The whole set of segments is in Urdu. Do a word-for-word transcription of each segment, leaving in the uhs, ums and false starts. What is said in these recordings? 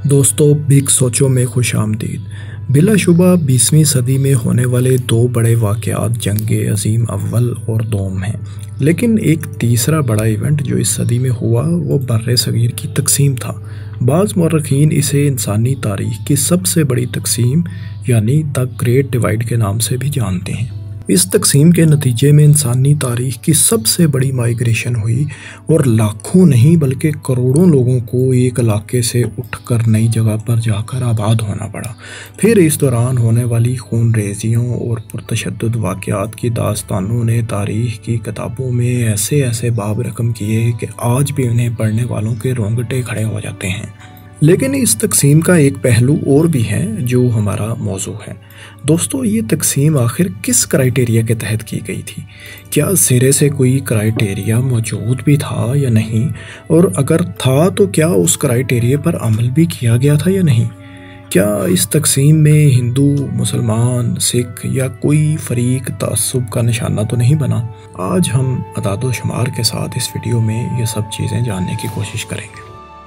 دوستو بگ سوچو میں خوش آمدید۔ بلا شبہ بیسویں صدی میں ہونے والے دو بڑے واقعات جنگ عظیم اول اور دوم ہیں، لیکن ایک تیسرا بڑا ایونٹ جو اس صدی میں ہوا وہ بر صغیر کی تقسیم تھا۔ بعض مورخین اسے انسانی تاریخ کی سب سے بڑی تقسیم یعنی دی گریٹ ڈیوائیڈ کے نام سے بھی جانتے ہیں۔ اس تقسیم کے نتیجے میں انسانی تاریخ کی سب سے بڑی مائیگریشن ہوئی اور لاکھوں نہیں بلکہ کروڑوں لوگوں کو ایک علاقے سے اٹھ کر نئی جگہ پر جا کر آباد ہونا پڑا۔ پھر اس دوران ہونے والی خون ریزیوں اور پرتشدد واقعات کی داستانوں نے تاریخ کی کتابوں میں ایسے ایسے باب رقم کیے کہ آج بھی انہیں پڑھنے والوں کے رونگٹے کھڑے ہو جاتے ہیں۔ لیکن اس تقسیم کا ایک پہلو اور بھی ہے جو ہمارا موضوع ہے۔ دوستو یہ تقسیم آخر کس کرائیٹیریا کے تحت کی گئی تھی؟ کیا سرے سے کوئی کرائیٹیریا موجود بھی تھا یا نہیں؟ اور اگر تھا تو کیا اس کرائیٹیریا پر عمل بھی کیا گیا تھا یا نہیں؟ کیا اس تقسیم میں ہندو، مسلمان، سکھ یا کوئی فریق تعصب کا نشانہ تو نہیں بنا؟ آج ہم اعداد و شمار کے ساتھ اس ویڈیو میں یہ سب چیزیں جاننے کی کوشش کریں گے۔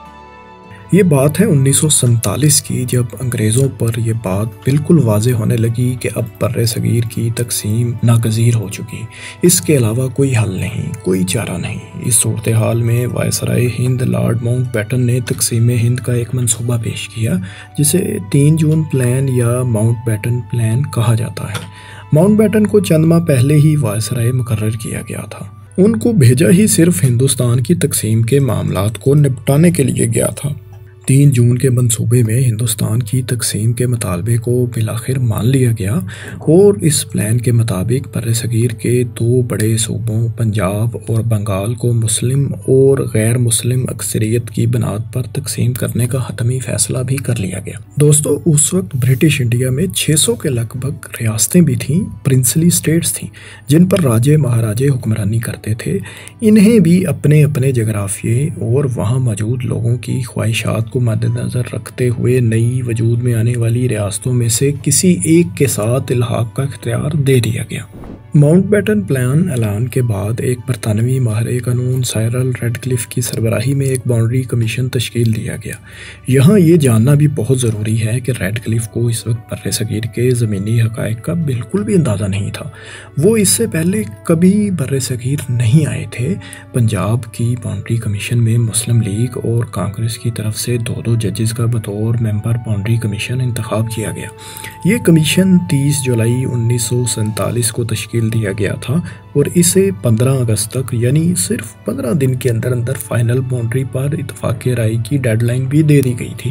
یہ بات ہے انیس سو سینتالیس کی، جب انگریزوں پر یہ بات بالکل واضح ہونے لگی کہ اب بر صغیر کی تقسیم ناگزیر ہو چکی، اس کے علاوہ کوئی حل نہیں، کوئی چارہ نہیں۔ اس صورتحال میں وائسرائے ہند لارڈ ماؤنٹ بیٹن نے تقسیم ہند کا ایک منصوبہ پیش کیا جسے تین جون پلان یا ماؤنٹ بیٹن پلان کہا جاتا ہے۔ ماؤنٹ بیٹن کو چند ماہ پہلے ہی وائسرائے مقرر کیا گیا تھا۔ ان کو بھیجا ہی صرف ہندوستان کی تقسیم کے معاملات کو نپٹانے کے لیے گیا تھا۔ تین جون کے منصوبے میں ہندوستان کی تقسیم کے مطالبے کو بالآخر مان لیا گیا اور اس پلان کے مطابق بر صغیر کے دو بڑے صوبوں پنجاب اور بنگال کو مسلم اور غیر مسلم اکثریت کی بنیاد پر تقسیم کرنے کا حتمی فیصلہ بھی کر لیا گیا۔ دوستو اس وقت برٹش انڈیا میں چھ سو کے لگ بھگ ریاستیں بھی تھیں، پرنسلی اسٹیٹس تھیں جن پر راجے مہاراجے حکمرانی کرتے تھے۔ انہیں بھی اپنے اپنے جغرافیے اور وہاں موجود لوگوں کی خواہشات کو مد نظر رکھتے ہوئے نئی وجود میں آنے والی ریاستوں میں سے کسی ایک کے ساتھ الحاق کا اختیار دے دیا گیا۔ ماؤنٹ بیٹن پلان اعلان کے بعد ایک برطانوی ماہر قانون سائرل ریڈ کلف کی سربراہی میں ایک باؤنڈری کمیشن تشکیل دیا گیا۔ یہاں یہ جاننا بھی بہت ضروری ہے کہ ریڈ کلف کو اس وقت بر صغیر کے زمینی حقائق کا بالکل بھی اندازہ نہیں تھا۔ وہ اس سے پہلے کبھی بر صغیر نہیں آئے تھے۔ پنجاب کی باؤنڈری کمیشن میں مسلم لیگ اور کانگریس کی طرف سے دو دو ججز کا بطور ممبر باؤنڈری کمیشن انتخاب کیا گیا۔ یہ کمیشن تیس جولائی انیس سو سینتالیس کو تشکیل دیا گیا تھا اور اسے پندرہ اگست تک یعنی صرف پندرہ دن کے اندر اندر فائنل باؤنڈری پر اتفاق رائے کی ڈیڈ لائن بھی دے دی گئی تھی۔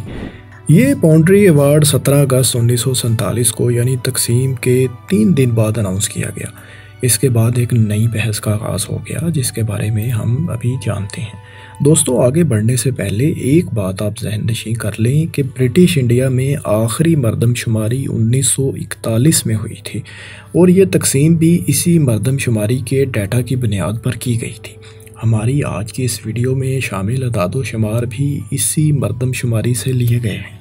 یہ باؤنڈری ایوارڈ سترہ اگست انیس سو سینتالیس کو یعنی تقسیم کے تین دن بعد اناؤنس کیا گیا۔ اس کے بعد ایک نئی بحث کا آغاز ہو گیا جس کے بارے میں ہم ابھی جانتے ہیں۔ دوستو آگے بڑھنے سے پہلے ایک بات آپ ذہن نشین کر لیں کہ برٹش انڈیا میں آخری مردم شماری انیس سو اکتالیس میں ہوئی تھی اور یہ تقسیم بھی اسی مردم شماری کے ڈیٹا کی بنیاد پر کی گئی تھی۔ ہماری آج کی اس ویڈیو میں شامل اعداد و شمار بھی اسی مردم شماری سے لیے گئے ہیں۔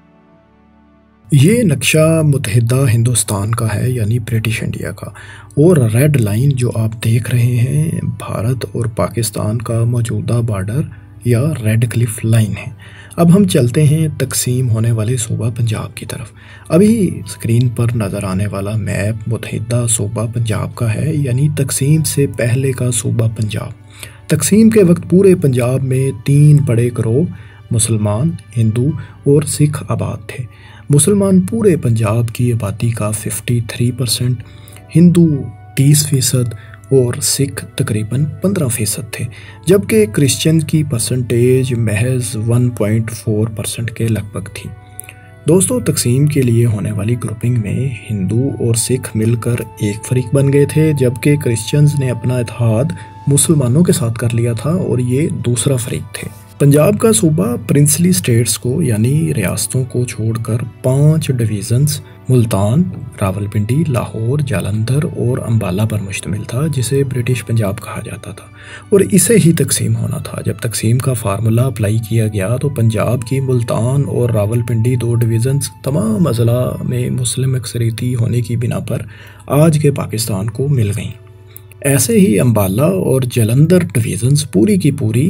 یہ نقشہ متحدہ ہندوستان کا ہے یعنی برٹش انڈیا کا، اور ریڈ لائن جو آپ دیکھ رہے ہیں بھارت اور پاکستان کا موجودہ بارڈر یا ریڈ کلف لائن ہے۔ اب ہم چلتے ہیں تقسیم ہونے والے صوبہ پنجاب کی طرف۔ ابھی اسکرین پر نظر آنے والا میپ متحدہ صوبہ پنجاب کا ہے یعنی تقسیم سے پہلے کا صوبہ پنجاب۔ تقسیم کے وقت پورے پنجاب میں تین بڑے گروہ مسلمان، ہندو اور سکھ آباد تھے۔ مسلمان پورے پنجاب کی آبادی کا تیس پرسنٹ، ہندو تیس فیصد اور سکھ تقریباً پندرہ فیصد تھے، جبکہ کرسچن کی پرسنٹیج محض ایک پوائنٹ چار پرسنٹ کے لگ بھگ تھی۔ دوستو تقسیم کے لیے ہونے والی گروپنگ میں ہندو اور سکھ مل کر ایک فریق بن گئے تھے، جبکہ کرسچنز نے اپنا اتحاد مسلمانوں کے ساتھ کر لیا تھا اور یہ دوسرا فریق تھے۔ پنجاب کا صوبہ پرنسلی اسٹیٹس کو یعنی ریاستوں کو چھوڑ کر پانچ ڈویژنز ملتان، راولپنڈی، لاہور، جالندھر اور امبالہ پر مشتمل تھا جسے برٹش پنجاب کہا جاتا تھا اور اسے ہی تقسیم ہونا تھا۔ جب تقسیم کا فارمولا اپلائی کیا گیا تو پنجاب کی ملتان اور راولپنڈی دو ڈویژنز تمام اضلاع میں مسلم اکثریتی ہونے کی بنا پر آج کے پاکستان کو مل گئیں۔ ایسے ہی امبالہ اور جلندھر ڈویژنز پوری کی پوری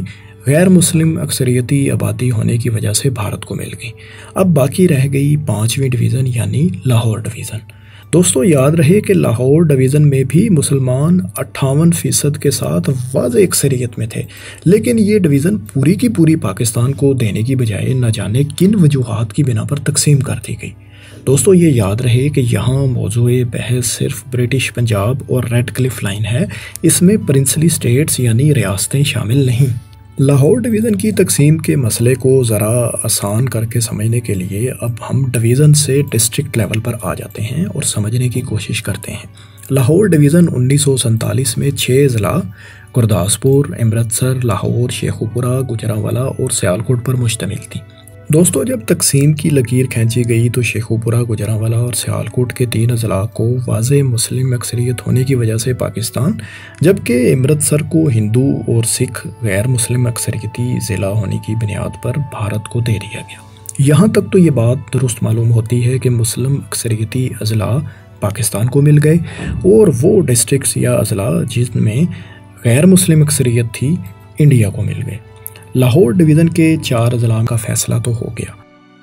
غیر مسلم اکثریتی آبادی ہونے کی وجہ سے بھارت کو مل گئی۔ اب باقی رہ گئی پانچویں ڈویژن یعنی لاہور ڈویژن۔ دوستو یاد رہے کہ لاہور ڈویژن میں بھی مسلمان اٹھاون فیصد کے ساتھ واضح اکثریت میں تھے، لیکن یہ ڈویژن پوری کی پوری پاکستان کو دینے کی بجائے نہ جانے کن وجوہات کی بنا پر تقسیم کر دی گئی۔ دوستو یہ یاد رہے کہ یہاں موضوع بحث صرف برٹش پنجاب اور ریڈ کلف لائن ہے، اس میں پرنسلی سٹیٹس یعنی ریاستیں شامل نہیں۔ لاہور ڈویژن کی تقسیم کے مسئلے کو ذرا آسان کر کے سمجھنے کے لیے اب ہم ڈویژن سے ڈسٹرکٹ لیول پر آ جاتے ہیں اور سمجھنے کی کوشش کرتے ہیں۔ لاہور ڈویژن انیس سو سینتالیس میں چھ ضلع گرداسپور، امرتسر، لاہور، شیخوپورہ، گوجرانوالہ اور سیالکوٹ پر مشتمل تھی۔ دوستو جب تقسیم کی لکیر کھینچی گئی تو شیخوپورہ، گوجرانوالہ اور سیالکوٹ کے تین اضلاع کو واضح مسلم اکثریت ہونے کی وجہ سے پاکستان، جبکہ امرتسر کو ہندو اور سکھ غیر مسلم اکثریتی ضلع ہونے کی بنیاد پر بھارت کو دے دیا گیا۔ یہاں تک تو یہ بات درست معلوم ہوتی ہے کہ مسلم اکثریتی اضلاع پاکستان کو مل گئے اور وہ ڈسٹرکٹس یا اضلاع جن میں غیر مسلم اکثریت تھی انڈیا کو مل گئے۔ لاہور ڈویژن کے چار اضلاع کا فیصلہ تو ہو گیا،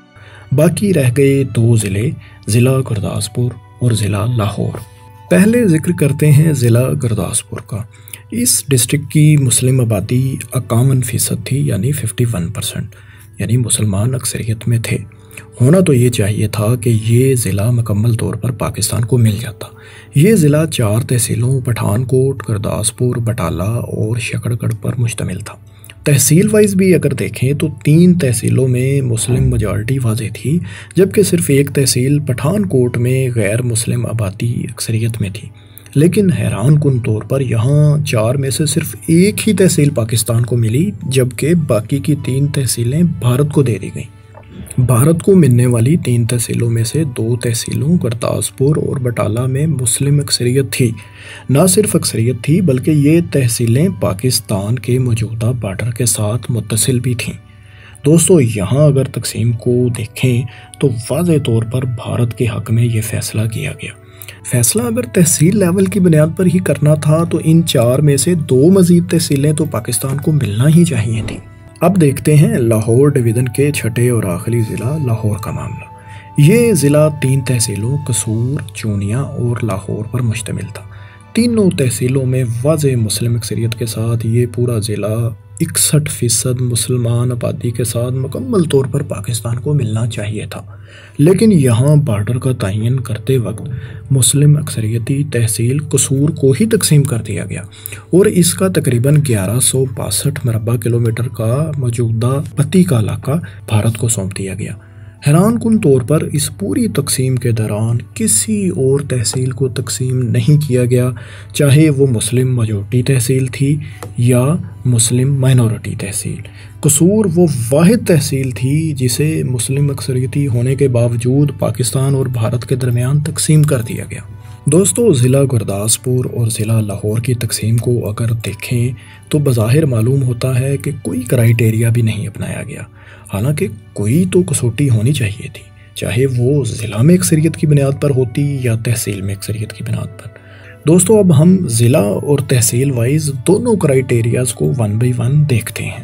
باقی رہ گئے دو ضلع، ضلع گرداسپور اور ضلع لاہور۔ پہلے ذکر کرتے ہیں ضلع گرداسپور کا۔ اس ڈسٹرکٹ کی مسلم آبادی اکاون فیصد تھی یعنی ففٹی ون پرسنٹ، یعنی مسلمان اکثریت میں تھے۔ ہونا تو یہ چاہیے تھا کہ یہ ضلع مکمل طور پر پاکستان کو مل جاتا۔ یہ ضلع چار تحصیلوں پٹھان کوٹ، گرداسپور، بٹالہ اور شکر گڑھ پر مشتمل تھا۔ تحصیل وائز بھی اگر دیکھیں تو تین تحصیلوں میں مسلم میجارٹی واضح تھی، جبکہ صرف ایک تحصیل پٹھان کوٹ میں غیر مسلم آبادی اکثریت میں تھی۔ لیکن حیران کن طور پر یہاں چار میں سے صرف ایک ہی تحصیل پاکستان کو ملی، جبکہ باقی کی تین تحصیلیں بھارت کو دے دی گئیں۔ بھارت کو ملنے والی تین تحصیلوں میں سے دو تحصیلوں گرداسپور اور بٹالہ میں مسلم اکثریت تھی۔ نہ صرف اکثریت تھی بلکہ یہ تحصیلیں پاکستان کے موجودہ بارڈر کے ساتھ متصل بھی تھیں۔ دوستو یہاں اگر تقسیم کو دیکھیں تو واضح طور پر بھارت کے حق میں یہ فیصلہ کیا گیا۔ فیصلہ اگر تحصیل لیول کی بنیاد پر ہی کرنا تھا تو ان چار میں سے دو مزید تحصیلیں تو پاکستان کو ملنا ہی چاہیے تھیں۔ اب دیکھتے ہیں لاہور ڈویژن کے چھٹے اور آخری ضلع لاہور کا معاملہ۔ یہ ضلع تین تحصیلوں قصور، چونیا اور لاہور پر مشتمل تھا۔ تینوں تحصیلوں میں واضح مسلم اکثریت کے ساتھ یہ پورا ضلع اکسٹھ فیصد مسلمان آبادی کے ساتھ مکمل طور پر پاکستان کو ملنا چاہیے تھا، لیکن یہاں بارڈر کا تعین کرتے وقت مسلم اکثریتی تحصیل قصور کو ہی تقسیم کر دیا گیا اور اس کا تقریباً گیارہ سو باسٹھ مربع کلومیٹر کا موجودہ پتی کا علاقہ بھارت کو سونپ دیا گیا۔ حیران کن طور پر اس پوری تقسیم کے دوران کسی اور تحصیل کو تقسیم نہیں کیا گیا، چاہے وہ مسلم میجورٹی تحصیل تھی یا مسلم مائنورٹی تحصیل۔ قصور وہ واحد تحصیل تھی جسے مسلم اکثریتی ہونے کے باوجود پاکستان اور بھارت کے درمیان تقسیم کر دیا گیا۔ دوستو ضلع گرداسپور اور ضلع لاہور کی تقسیم کو اگر دیکھیں تو بظاہر معلوم ہوتا ہے کہ کوئی کرائیٹیریا بھی نہیں اپنایا گیا، حالانکہ کوئی تو کسوٹی ہونی چاہیے تھی، چاہے وہ ضلع میں اکثریت کی بنیاد پر ہوتی یا تحصیل میں اکثریت کی بنیاد پر۔ دوستو اب ہم ضلع اور تحصیل وائز دونوں کرائیٹیریاز کو ون بائی ون دیکھتے ہیں۔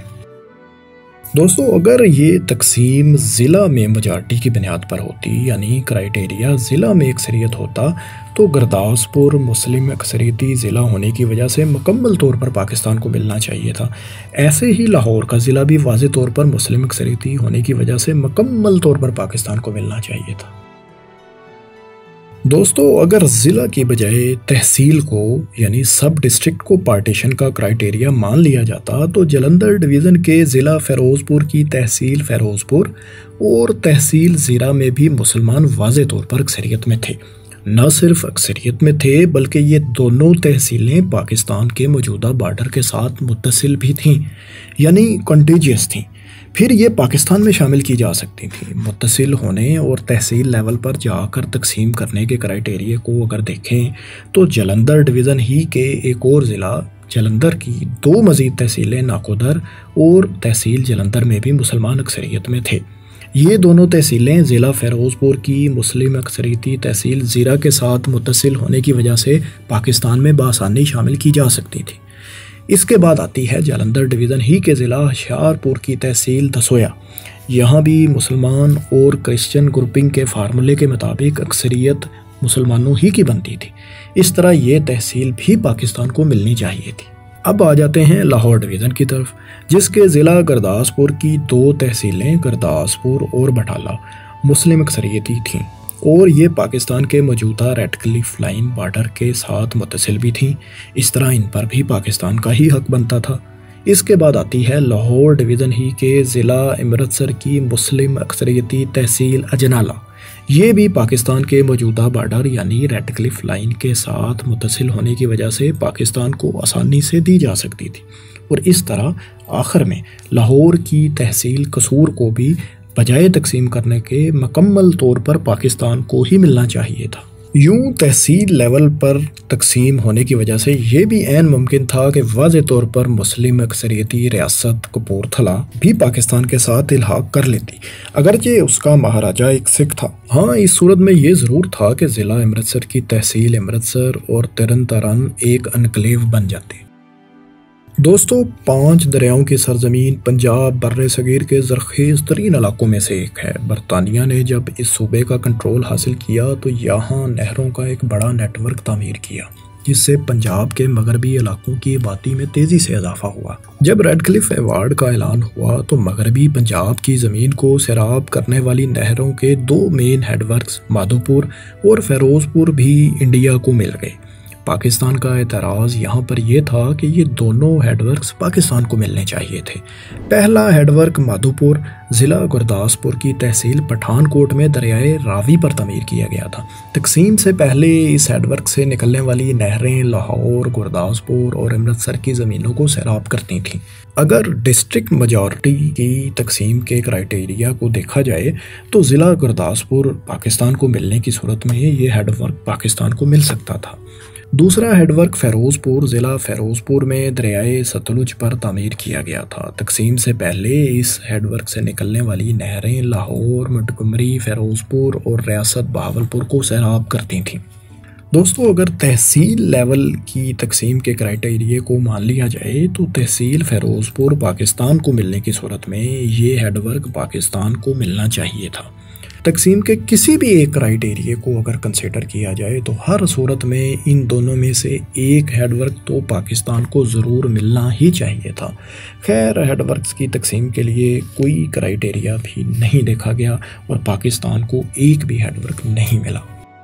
دوستو اگر یہ تقسیم ضلع میں میجارٹی کی بنیاد پر ہوتی، یعنی کرائیٹیریا ضلع میں اکثریت ہوتا، تو گرداسپور مسلم اکثریتی ضلع ہونے کی وجہ سے مکمل طور پر پاکستان کو ملنا چاہیے تھا۔ ایسے ہی لاہور کا ضلع بھی واضح طور پر مسلم اکثریتی ہونے کی وجہ سے مکمل طور پر پاکستان کو ملنا چاہیے تھا۔ دوستو اگر ضلع کی بجائے تحصیل کو یعنی سب ڈسٹرکٹ کو پارٹیشن کا کرائیٹیریا مان لیا جاتا تو جلندھر ڈویژن کے ضلع فیروز پور کی تحصیل فیروز پور اور تحصیل زیرہ میں بھی مسلمان واضح طور پر اکثریت میں تھے۔ نہ صرف اکثریت میں تھے بلکہ یہ دونوں تحصیلیں پاکستان کے موجودہ بارڈر کے ساتھ متصل بھی تھیں، یعنی کنٹیجیس تھیں، پھر یہ پاکستان میں شامل کی جا سکتی تھیں۔ متصل ہونے اور تحصیل لیول پر جا کر تقسیم کرنے کے کرائیٹیریا کو اگر دیکھیں تو جلندھر ڈویژن ہی کے ایک اور ضلع جلندھر کی دو مزید تحصیلیں ناکودر اور تحصیل جلندھر میں بھی مسلمان اکثریت میں تھے۔ یہ دونوں تحصیلیں ضلع فیروز پور کی مسلم اکثریتی تحصیل زیرہ کے ساتھ متصل ہونے کی وجہ سے پاکستان میں بآسانی شامل کی جا سکتی تھی۔ اس کے بعد آتی ہے جلندھر ڈویژن ہی کے ضلع ہوشیارپور کی تحصیل دسویا۔ یہاں بھی مسلمان اور کرسچن گروپنگ کے فارمولے کے مطابق اکثریت مسلمانوں ہی کی بنتی تھی۔ اس طرح یہ تحصیل بھی پاکستان کو ملنی چاہیے تھی۔ اب آ جاتے ہیں لاہور ڈویژن کی طرف، جس کے ضلع گرداسپور کی دو تحصیلیں گرداسپور اور بٹالہ مسلم اکثریتی تھیں اور یہ پاکستان کے موجودہ ریڈ کلف لائن بارڈر کے ساتھ متصل بھی تھیں۔ اس طرح ان پر بھی پاکستان کا ہی حق بنتا تھا۔ اس کے بعد آتی ہے لاہور ڈویژن ہی کے ضلع امرتسر کی مسلم اکثریتی تحصیل اجنالہ۔ یہ بھی پاکستان کے موجودہ بارڈر یعنی ریڈ کلف لائن کے ساتھ متصل ہونے کی وجہ سے پاکستان کو آسانی سے دی جا سکتی تھی، اور اس طرح آخر میں لاہور کی تحصیل قصور کو بھی بجائے تقسیم کرنے کے مکمل طور پر پاکستان کو ہی ملنا چاہیے تھا۔ یوں تحصیل لیول پر تقسیم ہونے کی وجہ سے یہ بھی عین ممکن تھا کہ واضح طور پر مسلم اکثریتی ریاست کپورتھلا بھی پاکستان کے ساتھ الحاق کر لیتی، اگرچہ اس کا مہاراجہ ایک سکھ تھا۔ ہاں، اس صورت میں یہ ضرور تھا کہ ضلع امرتسر کی تحصیل امرتسر اور ترن تارن ایک انکلیو بن جاتی۔ دوستو، پانچ دریاؤں کی سرزمین پنجاب بر صغیر کے زرخیز ترین علاقوں میں سے ایک ہے۔ برطانیہ نے جب اس صوبے کا کنٹرول حاصل کیا تو یہاں نہروں کا ایک بڑا نیٹ ورک تعمیر کیا، جس سے پنجاب کے مغربی علاقوں کی آبادی میں تیزی سے اضافہ ہوا۔ جب ریڈ کلف ایوارڈ کا اعلان ہوا تو مغربی پنجاب کی زمین کو سیراب کرنے والی نہروں کے دو مین ہیڈ ورکس مادھوپور اور فیروز پور بھی انڈیا کو مل گئے۔ پاکستان کا اعتراض یہاں پر یہ تھا کہ یہ دونوں ہیڈ ورکس پاکستان کو ملنے چاہیے تھے۔ پہلا ہیڈ ورک مادھوپور ضلع گرداسپور کی تحصیل پٹھان کوٹ میں دریائے راوی پر تعمیر کیا گیا تھا۔ تقسیم سے پہلے اس ہیڈ ورک سے نکلنے والی نہریں لاہور، گرداسپور اور امرتسر کی زمینوں کو سیراب کرتی تھیں۔ اگر ڈسٹرکٹ میجارٹی کی تقسیم کے کرائیٹیریا کو دیکھا جائے تو ضلع گرداسپور پاکستان کو ملنے کی صورت میں یہ ہیڈ ورک پاکستان کو مل سکتا تھا۔ دوسرا ہیڈ ورک فیروز پور ضلع فیروز پور میں دریائے ستلج پر تعمیر کیا گیا تھا۔ تقسیم سے پہلے اس ہیڈ ورک سے نکلنے والی نہریں لاہور، منٹگمری، فیروز پور اور ریاست بہاولپور کو سیراب کرتی تھیں۔ دوستو، اگر تحصیل لیول کی تقسیم کے کرائیٹیریا کو مان لیا جائے تو تحصیل فیروز پور پاکستان کو ملنے کی صورت میں یہ ہیڈ ورک پاکستان کو ملنا چاہیے تھا۔ تقسیم کے کسی بھی ایک کرائیٹیریا کو اگر کنسیڈر کیا جائے تو ہر صورت میں ان دونوں میں سے ایک ہیڈ ورک تو پاکستان کو ضرور ملنا ہی چاہیے تھا۔ خیر، ہیڈ ورکس کی تقسیم کے لیے کوئی کرائیٹیریا بھی نہیں دیکھا گیا اور پاکستان کو ایک بھی ہیڈ ورک نہیں ملا۔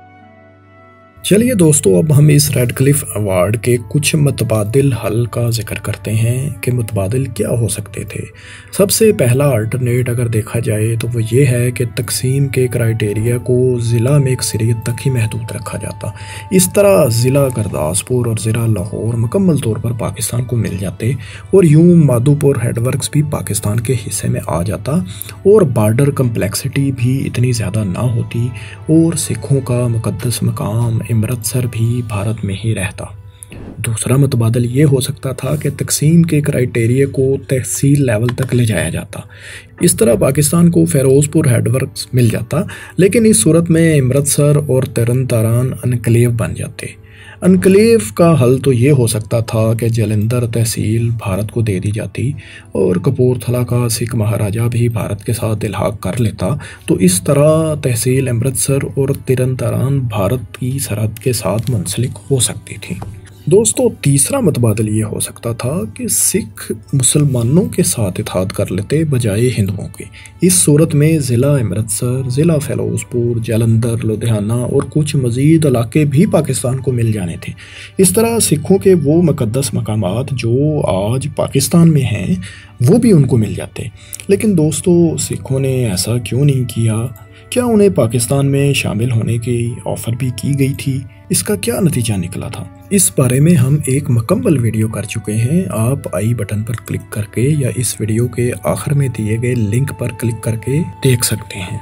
چلیے دوستو، اب ہم اس ریڈ کلف ایوارڈ کے کچھ متبادل حل کا ذکر کرتے ہیں کہ متبادل کیا ہو سکتے تھے۔ سب سے پہلا الٹرنیٹ اگر دیکھا جائے تو وہ یہ ہے کہ تقسیم کے کرائیٹیریا کو ضلع میں اکثریت تک ہی محدود رکھا جاتا۔ اس طرح ضلع گرداسپور اور ضلع لاہور مکمل طور پر پاکستان کو مل جاتے اور یوں مادھوپور ہیڈ ورکس بھی پاکستان کے حصے میں آ جاتا اور بارڈر کمپلیکسٹی بھی اتنی زیادہ نہ ہوتی اور سکھوں کا مقدس مقام امرتسر بھی بھارت میں ہی رہتا۔ دوسرا متبادل یہ ہو سکتا تھا کہ تقسیم کے کرائیٹیریا کو تحصیل لیول تک لے جایا جاتا۔ اس طرح پاکستان کو فیروز پور ہیڈ ورکس مل جاتا، لیکن اس صورت میں امرتسر اور ترن تارن انکلیو بن جاتے۔ انکلیو کا حل تو یہ ہو سکتا تھا کہ جلندھر تحصیل بھارت کو دے دی جاتی اور کپورتھلا کا سکھ مہاراجہ بھی بھارت کے ساتھ الحاق کر لیتا، تو اس طرح تحصیل امرتسر اور ترن تارن بھارت کی سرحد کے ساتھ منسلک ہو سکتی تھی۔ دوستو، تیسرا متبادل یہ ہو سکتا تھا کہ سکھ مسلمانوں کے ساتھ اتحاد کر لیتے بجائے ہندوؤں کے۔ اس صورت میں ضلع امرتسر، ضلع فیروز پور، جلندھر، لدھیانہ اور کچھ مزید علاقے بھی پاکستان کو مل جانے تھے۔ اس طرح سکھوں کے وہ مقدس مقامات جو آج پاکستان میں ہیں وہ بھی ان کو مل جاتے۔ لیکن دوستو، سکھوں نے ایسا کیوں نہیں کیا؟ کیا انہیں پاکستان میں شامل ہونے کی آفر بھی کی گئی تھی؟ اس کا کیا نتیجہ نکلا تھا؟ اس بارے میں ہم ایک مکمل ویڈیو کر چکے ہیں۔ آپ آئی بٹن پر کلک کر کے یا اس ویڈیو کے آخر میں دیے گئے لنک پر کلک کر کے دیکھ سکتے ہیں۔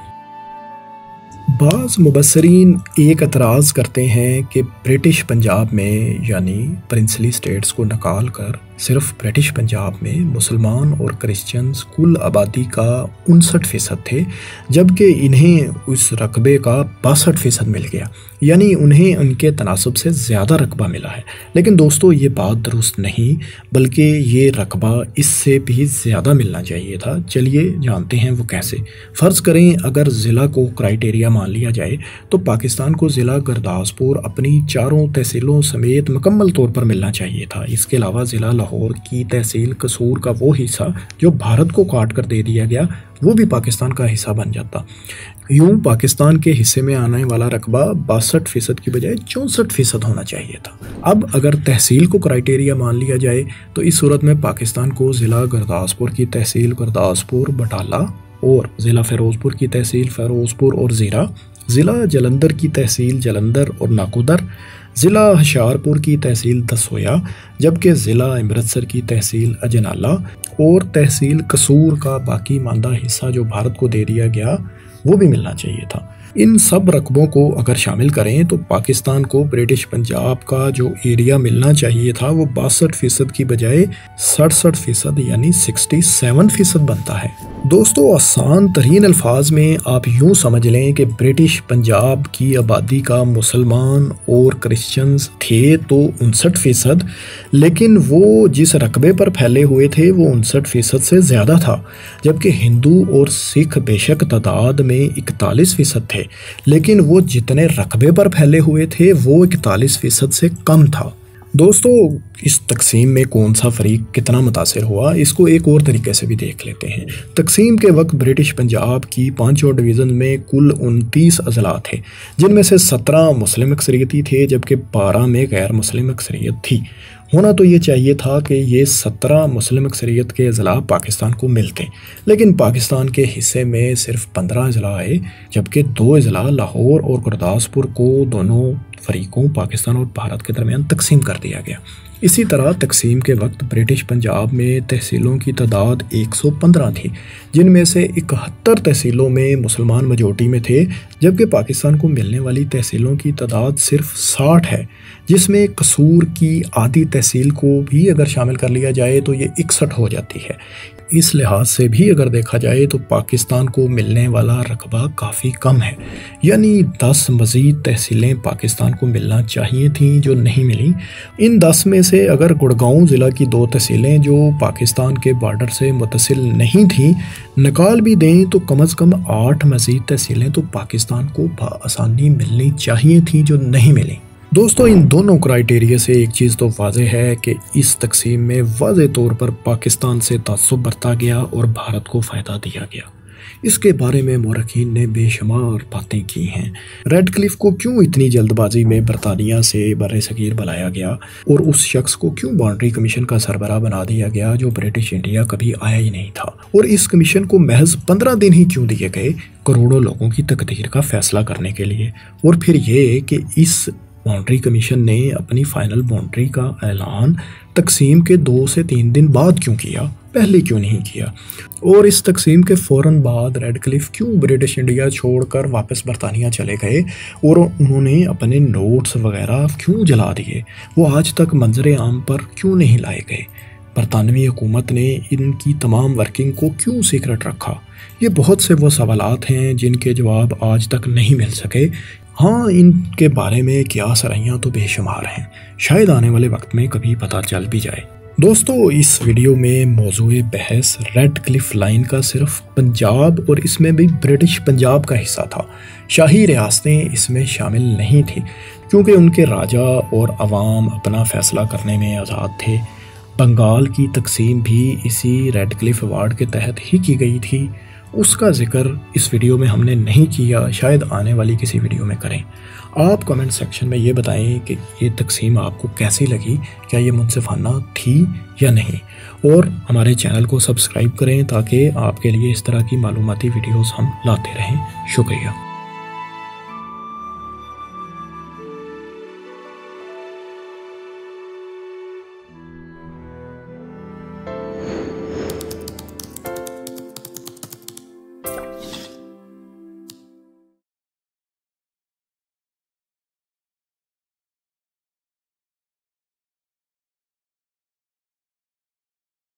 بعض مبصرین ایک اعتراض کرتے ہیں کہ برٹش پنجاب میں یعنی پرنسلی سٹیٹس کو نکال کر صرف برٹش پنجاب میں مسلمان اور کرسچنز کل آبادی کا انسٹھ فیصد تھے، جبکہ انہیں اس رقبے کا باسٹھ فیصد مل گیا، یعنی انہیں ان کے تناسب سے زیادہ رقبہ ملا ہے۔ لیکن دوستو یہ بات درست نہیں، بلکہ یہ رقبہ اس سے بھی زیادہ ملنا چاہیے تھا۔ چلیے جانتے ہیں وہ کیسے۔ فرض کریں اگر ضلع کو کرائیٹیریا مان لیا جائے تو پاکستان کو ضلع گرداسپور اپنی چاروں تحصیلوں سمیت مکمل طور پر ملنا چاہیے تھا۔ اس کے علاوہ ضلع لاہور کی تحصیل قصور کا وہ حصہ جو بھارت کو کاٹ کر دے دیا گیا وہ بھی پاکستان کا حصہ بن جاتا۔ یوں پاکستان کے حصے میں آنے والا رقبہ باسٹھ فیصد کی بجائے چونسٹھ فیصد ہونا چاہیے تھا۔ اب اگر تحصیل کو کرائیٹیریا مان لیا جائے تو اس صورت میں پاکستان کو ضلع گرداسپور کی تحصیل گرداسپور بٹالہ اور ضلع فیروز پور کی تحصیل فیروز پور اور زیرہ، ضلع جلندر کی تحصیل جلندر اور ناکودر، ضلع ہشیارپور کی تحصیل دسویا، جبکہ ضلع امرتسر کی تحصیل اجنالہ اور تحصیل قصور کا باقی ماندہ حصہ جو بھارت کو دے دیا گیا وہ بھی ملنا چاہیے تھا۔ ان سب رقبوں کو اگر شامل کریں تو پاکستان کو برٹش پنجاب کا جو ایریا ملنا چاہیے تھا وہ باسٹھ فیصد کی بجائے سڑسٹھ فیصد یعنی سکسٹی سیون فیصد بنتا ہے۔ دوستو آسان ترین الفاظ میں آپ یوں سمجھ لیں کہ برٹش پنجاب کی آبادی کا مسلمان اور کرسچنز تھے تو انسٹھ فیصد، لیکن وہ جس رقبے پر پھیلے ہوئے تھے وہ انسٹھ فیصد سے زیادہ تھا، جبکہ ہندو اور سکھ بے شک تعداد میں اکتالیس فیصد تھے، لیکن وہ جتنے رقبے پر پھیلے ہوئے تھے وہ اکتالیس فیصد سے کم تھا۔ دوستو اس تقسیم میں کون سا فریق کتنا متاثر ہوا اس کو ایک اور طریقے سے بھی دیکھ لیتے ہیں۔ تقسیم کے وقت برٹش پنجاب کی پانچوں ڈویژن میں کل انتیس اضلاع تھے، جن میں سے سترہ مسلم اکثریتی تھے جبکہ بارہ میں غیر مسلم اکثریت تھی۔ ہونا تو یہ چاہیے تھا کہ یہ سترہ مسلم اکثریت کے اضلاع پاکستان کو ملتے، لیکن پاکستان کے حصے میں صرف پندرہ اضلاع آئے، جبکہ دو اضلاع لاہور اور گرداسپور کو دونوں فریقوں پاکستان اور بھارت کے درمیان تقسیم کر دیا گیا۔ اسی طرح تقسیم کے وقت برٹش پنجاب میں تحصیلوں کی تعداد ایک سو پندرہ تھی، جن میں سے اکہتر تحصیلوں میں مسلمان میجورٹی میں تھے، جبکہ پاکستان کو ملنے والی تحصیلوں کی تعداد صرف ساٹھ ہے، جس میں قصور کی آدھی تحصیل کو بھی اگر شامل کر لیا جائے تو یہ اکسٹھ ہو جاتی ہے۔ اس لحاظ سے بھی اگر دیکھا جائے تو پاکستان کو ملنے والا رقبہ کافی کم ہے، یعنی دس مزید تحصیلیں پاکستان کو ملنا چاہیے تھیں جو نہیں ملیں۔ ان دس میں سے اگر گڑگاؤں ضلع کی دو تحصیلیں جو پاکستان کے بارڈر سے متصل نہیں تھیں نکال بھی دیں تو کم از کم آٹھ مزید تحصیلیں تو پاکستان کو بآسانی ملنی چاہیے تھیں جو نہیں ملیں۔ دوستو ان دونوں کرائیٹیریا سے ایک چیز تو واضح ہے کہ اس تقسیم میں واضح طور پر پاکستان سے تعصب برتا گیا اور بھارت کو فائدہ دیا گیا۔ اس کے بارے میں مورخین نے بے شمار باتیں کی ہیں۔ ریڈ کلف کو کیوں اتنی جلد بازی میں برطانیہ سے بر صغیر بلایا گیا اور اس شخص کو کیوں باؤنڈری کمیشن کا سربراہ بنا دیا گیا جو برٹش انڈیا کبھی آیا ہی نہیں تھا، اور اس کمیشن کو محض پندرہ دن ہی کیوں دیے گئے کروڑوں لوگوں کی تقدیر کا فیصلہ کرنے کے لیے، اور پھر یہ کہ اس باؤنڈری کمیشن نے اپنی فائنل باؤنڈری کا اعلان تقسیم کے دو سے تین دن بعد کیوں کیا، پہلے کیوں نہیں کیا، اور اس تقسیم کے فوراً بعد ریڈ کلف کیوں برٹش انڈیا چھوڑ کر واپس برطانیہ چلے گئے اور انہوں نے اپنے نوٹس وغیرہ کیوں جلا دیے، وہ آج تک منظر عام پر کیوں نہیں لائے گئے، برطانوی حکومت نے ان کی تمام ورکنگ کو کیوں سیکرٹ رکھا۔ یہ بہت سے وہ سوالات ہیں جن کے جواب آج تک نہیں مل سکے۔ ہاں ان کے بارے میں قیاس آرائیاں تو بے شمار ہیں، شاید آنے والے وقت میں کبھی پتہ چل بھی جائے۔ دوستو اس ویڈیو میں موضوع بحث ریڈ کلف لائن کا صرف پنجاب اور اس میں بھی برٹش پنجاب کا حصہ تھا، شاہی ریاستیں اس میں شامل نہیں تھیں کیونکہ ان کے راجا اور عوام اپنا فیصلہ کرنے میں آزاد تھے۔ بنگال کی تقسیم بھی اسی ریڈ کلف ایوارڈ کے تحت ہی کی گئی تھی، اس کا ذکر اس ویڈیو میں ہم نے نہیں کیا، شاید آنے والی کسی ویڈیو میں کریں۔ آپ کمنٹ سیکشن میں یہ بتائیں کہ یہ تقسیم آپ کو کیسی لگی، کیا یہ منصفانہ تھی یا نہیں، اور ہمارے چینل کو سبسکرائب کریں تاکہ آپ کے لیے اس طرح کی معلوماتی ویڈیوز ہم لاتے رہیں۔ شکریہ۔